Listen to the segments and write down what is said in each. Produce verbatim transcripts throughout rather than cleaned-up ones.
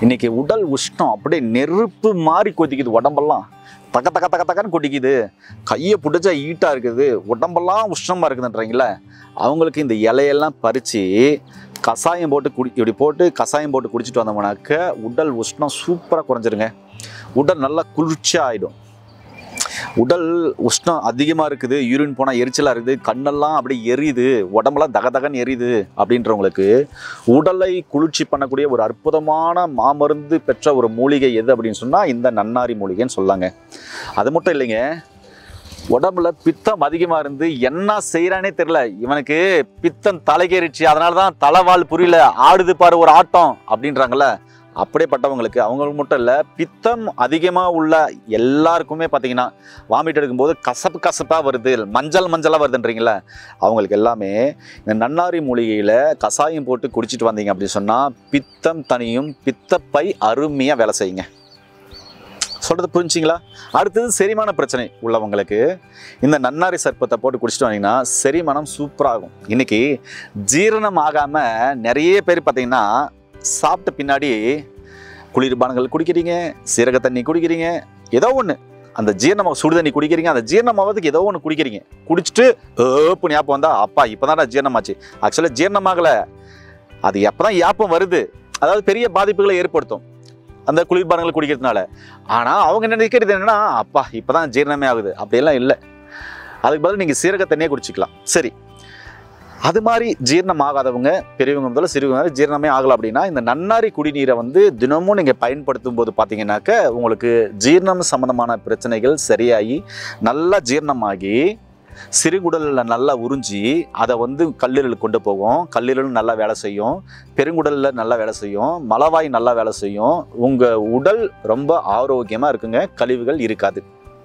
இன்னைக்கு உடல் உஷ்ணம் அப்படியே நெருப்பு மாதிரி கொதிக்குது, உடம்பெல்லாம் தக்க தக்க தக்க தக்கன்னு கொதிக்குது, கையை பிடிச்சா ஈட்டாக இருக்குது, உடம்பெல்லாம் உஷ்ணமாக இருக்குதுன்றீங்களே, அவங்களுக்கு இந்த இலையெல்லாம் பறித்து கஷாயம் போட்டு குடி இப்படி போட்டு கஷாயம் போட்டு குடிச்சிட்டு வந்தோம்னாக்க உடல் உஷ்ணம் சூப்பராக குறைஞ்சிருங்க. உடல் நல்லா குளிர்ச்சியாக ஆகிடும். உடல் உஷ்ணம் அதிகமாக இருக்குது, யூரின் போனால் எரிச்சலாக இருக்குது, கண்ணெல்லாம் அப்படி எரியுது, உடம்பெல்லாம் தக தகன்னு எரியுது அப்படின்றவங்களுக்கு உடலை குளிர்ச்சி பண்ணக்கூடிய ஒரு அற்புதமான மாமருந்து பெற்ற ஒரு மூலிகை எது அப்படின்னு சொன்னால் இந்த நன்னாரி மூலிகைன்னு சொல்லாங்க. அது மட்டும் இல்லைங்க, உடம்புல பித்தம் அதிகமாக இருந்து என்ன செய்கிறானே தெரியல, இவனுக்கு பித்தம் தலைக்கேறிச்சு, அதனால தான் தலைவால் புரியல, ஆடுது பாரு ஒரு ஆட்டம் அப்படின்றாங்கல்ல, அப்படியேப்பட்டவங்களுக்கு அவங்களுக்கு மட்டும் இல்லை, பித்தம் அதிகமாக உள்ள எல்லாருக்குமே பார்த்தீங்கன்னா வாமிட் எடுக்கும்போது கசப்பு கசப்பாக வருது, மஞ்சள் மஞ்சளாக வருதுன்றீங்களே, அவங்களுக்கு எல்லாமே இந்த நன்னாரி மூலிகையில் கஷாயம் போட்டு குடிச்சிட்டு வந்தீங்க அப்படின்னு சொன்னால் பித்தம் தனியும், பித்தப்பை அருமையாக வேலை செய்யுங்க. சொல்கிறது புரிஞ்சிங்களா? அடுத்தது செரிமான பிரச்சனை உள்ளவங்களுக்கு இந்த நன்னாரி சர்ப்பத்தை போட்டு குடிச்சிட்டு வந்தீங்கன்னா செரிமானம் சூப்பராகும். இன்றைக்கி ஜீரணம் ஆகாமல் நிறைய பேர் பார்த்தீங்கன்னா சாப்பிட்ட பின்னாடி குளிர்பானங்கள் குடிக்கிறீங்க, சீரக தண்ணி குடிக்கிறீங்க, ஏதோ ஒன்று அந்த ஜீரணமாக சுடு தண்ணி குடிக்கிறீங்க, அந்த ஜீரணமாவதுக்கு ஏதோ ஒன்று குடிக்கிறீங்க, குடிச்சிட்டு ஏப்பு ஞாபகம் வந்தால் அப்பா இப்போ தான் ஜீரணமாச்சு. ஆக்சுவலாக ஜீரணமாகலை, அது எப்போ தான் யாப்பம் வருது, அதாவது பெரிய பாதிப்புகளை ஏற்படுத்தும் அந்த குளிர்பானங்கள் குடிக்கிறதுனால. ஆனால் அவங்க நினைக்கிறது என்னென்னா அப்பா இப்போ தான் ஜீரணமே ஆகுது, அப்படியெல்லாம் இல்லை. அதுக்கு பதில் நீங்கள் சீரக தண்ணியே குடிச்சிக்கலாம். சரி, அது மாதிரி ஜீரணம் ஆகாதவங்க பெரியவங்க முதல்ல சிறுவங்க ஜீரணமே ஆகலை அப்படின்னா இந்த நன்னாரி குடிநீரை வந்து தினமும் நீங்கள் பயன்படுத்தும் போது பார்த்தீங்கன்னாக்க உங்களுக்கு ஜீரணம் சம்மந்தமான பிரச்சனைகள் சரியாகி நல்லா ஜீரணமாகி சிறுகுடலில் நல்லா உறிஞ்சி அதை வந்து கல்லீரலுக்கு கொண்டு போகும், கல்லீரலும் நல்லா வேலை செய்யும், பெருங்குடலில் நல்லா வேலை செய்யும், மலவாய் நல்லா வேலை செய்யும், உங்கள் உடல் ரொம்ப ஆரோக்கியமாக இருக்குங்க, கழிவுகள் இருக்காது.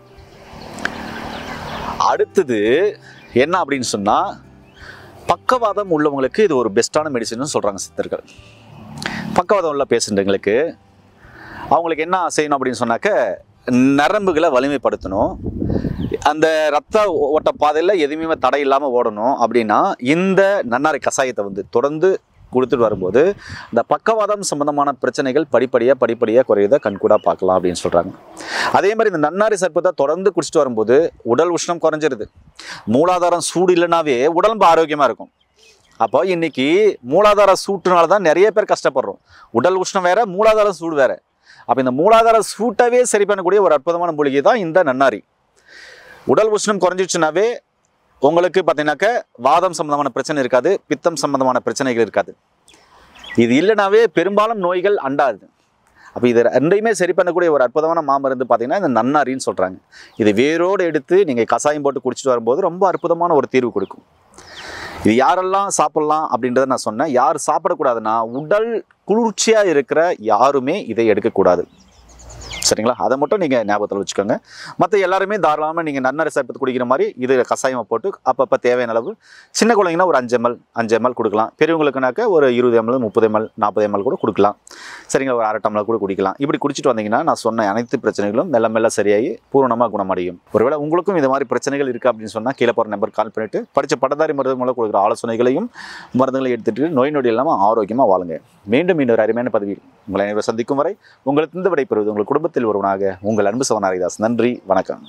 அடுத்தது என்ன அப்படின்னு சொன்னால் பக்கவாதம் உள்ளவங்களுக்கு இது ஒரு பெஸ்ட்டான மெடிசன்னு சொல்கிறாங்க சித்தர்கள். பக்கவாதம் உள்ள பேஷண்ட்டுங்களுக்கு அவங்களுக்கு என்ன செய்யணும் அப்படின்னு சொன்னாக்க நரம்புகளை வலிமைப்படுத்தணும், அந்த ரத்த ஓட்ட பாதையில் எதுவுமே தடை இல்லாமல் ஓடணும் அப்படின்னா இந்த நன்னாரி கஷாயத்தை வந்து தொடர்ந்து கொடுத்துட்டு வரும்போது இந்த பக்கவாதம் சம்பந்தமான பிரச்சனைகள் படிப்படியாக படிப்படியாக குறையதை கண்கூடாக பார்க்கலாம் அப்படின்னு சொல்கிறாங்க. அதே மாதிரி இந்த நன்னாரி சர்ப்பத்தை தொடர்ந்து குடிச்சிட்டு வரும்போது உடல் உஷ்ணம் குறைஞ்சிருது, மூலாதாரம் சூடு இல்லைனாவே உடம்பு ஆரோக்கியமாக இருக்கும். அப்போ இன்றைக்கி மூலாதார சூட்டுனால தான் நிறைய பேர் கஷ்டப்படுறோம். உடல் உஷ்ணம் வேறு, மூலாதார சூடு வேறு. அப்போ இந்த மூலாதார சூட்டவே சரி பண்ணக்கூடிய ஒரு அற்புதமான மூலிகை தான் இந்த நன்னாரி. உடல் உஷ்ணம் குறைஞ்சிச்சுனாவே உங்களுக்கு பார்த்தீங்கன்னாக்க வாதம் சம்பந்தமான பிரச்சனை இருக்காது, பித்தம் சம்பந்தமான பிரச்சனைகள் இருக்காது. இது இல்லைனாவே பெரும்பாலும் நோய்கள் அண்டாது. அப்போ இது ரெண்டையுமே சரி பண்ணக்கூடிய ஒரு அற்புதமான மாமருந்து பார்த்தீங்கன்னா இந்த நன்னாரின்னு சொல்கிறாங்க. இது வேரோடு எடுத்து நீங்கள் கஷாயம் போட்டு குடிச்சிட்டு வரும்போது ரொம்ப அற்புதமான ஒரு தீர்வு கொடுக்கும். இது யாரெல்லாம் சாப்பிட்லாம் அப்படின்றத நான் சொன்னேன். யார் சாப்பிடக்கூடாதுன்னா உடல் குளிர்ச்சியாக இருக்கிற யாருமே இதை எடுக்கக்கூடாது. சரிங்களா? அதை மட்டும் நீங்கள் ஞாபகத்தில் வச்சுக்கோங்க. மற்ற எல்லாருமே தாராளமாக நீங்கள் நன்னாரி சர்ப்பத்து குடிக்கிற மாதிரி இது கஷாயமாக போட்டு அப்பப்போ தேவையான அளவு, சின்ன குழந்தைங்கன்னா ஒரு அஞ்சு எம்எல் அஞ்சு எம்எல் கொடுக்கலாம், பெரியவங்களுக்குனாக்க ஒரு இருபது எம்எல் முப்பது எம்எல் நாற்பது எம்எல் கூட கொடுக்கலாம். சரிங்களா? ஒரு அரை டம்ளர் கூட குடிக்கலாம். இப்படி குடிச்சிட்டு வந்தீங்கன்னா நான் சொன்ன அனைத்து பிரச்சனைகளும் மெல்ல மெல்ல சரியாகி பூரணமாக குணமடையும். ஒருவேளை உங்களுக்கும் இது மாதிரி பிரச்சனைகள் இருக்குது அப்படின்னு சொன்னால் கீழே போகிற நம்பர் கால் பண்ணிவிட்டு படித்த பட்டதாரி மருந்து மூலம் கொடுக்குற ஆலோசனைகளையும் மருந்துகளை எடுத்துகிட்டு நோய் நொடி இல்லாமல் ஆரோக்கியமாக வாழுங்க. மீண்டும் இன்னொரு அருமையான பதவியில் உங்களை சந்திக்கும் வரை உங்களுக்கு இந்த விடைபெறுவது உங்கள் குடும்பத்தில் ஒருவனாக உங்கள் அன்பு சவன் ஹரிதாஸ். நன்றி, வணக்கம்.